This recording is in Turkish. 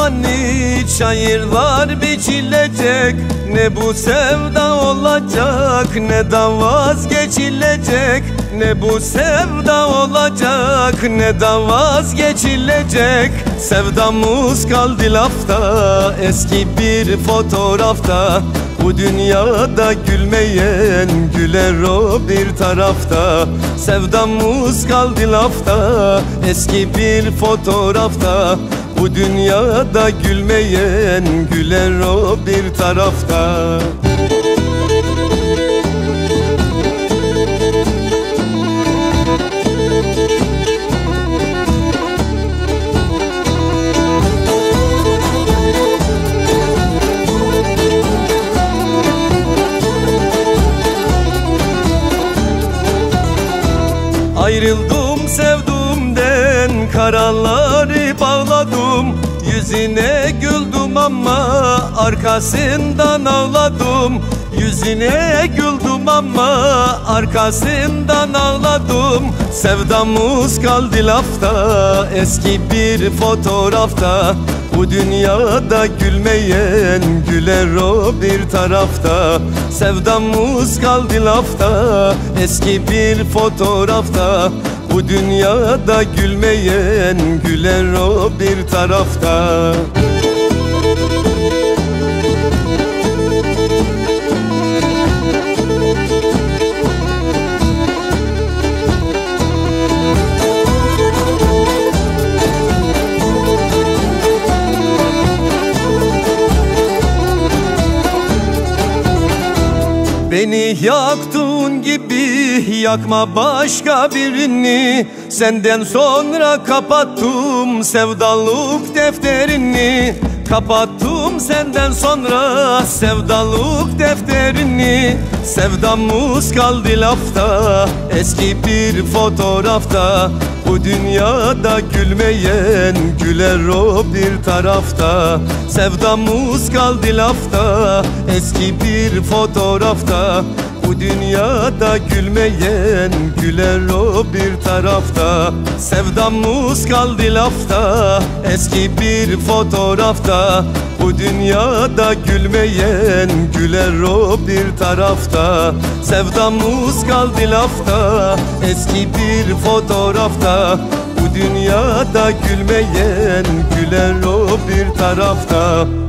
hani çayırlar biçilecek, ne bu sevda olacak ne de vazgeçilecek. Ne bu sevda olacak ne de vazgeçilecek. Sevdamız kaldı lafta, eski bir fotoğrafta. Bu dünyada gülmeyen güler o bir tarafta. Sevdamız kaldı lafta, eski bir fotoğrafta. Bu dünyada gülmeyen güler o bir tarafta. Ayrıldım sevduğumden, karaları bağladım. Yüzüne güldüm ama arkasından ağladım. Yüzüne güldüm ama arkasından ağladım. Sevdamız kaldı lafta, eski bir fotoğrafta. Bu dünyada gülmeyen güler o bir tarafta. Sevdamız kaldı lafta, eski bir fotoğrafta. Bu dünyada gülmeyen güler o bir tarafta. Beni yaktığın gibi yakma başka birini. Senden sonra kapattım sevdalık defterini. Kapattım senden sonra sevdalık defterini. Sevdamız kaldı lafta, eski bir fotoğrafta. Bu dünyada gülmeyen güler o bir tarafta. Sevdamız kaldı lafta, eski bir fotoğrafta. Bu dünyada gülmeyen güler o bir tarafta. Sevdamız kaldı lafta, eski bir fotoğrafta. Bu dünyada gülmeyen güler o bir tarafta. Sevdamız kaldı lafta, eski bir fotoğrafta. Bu dünyada gülmeyen güler o bir tarafta.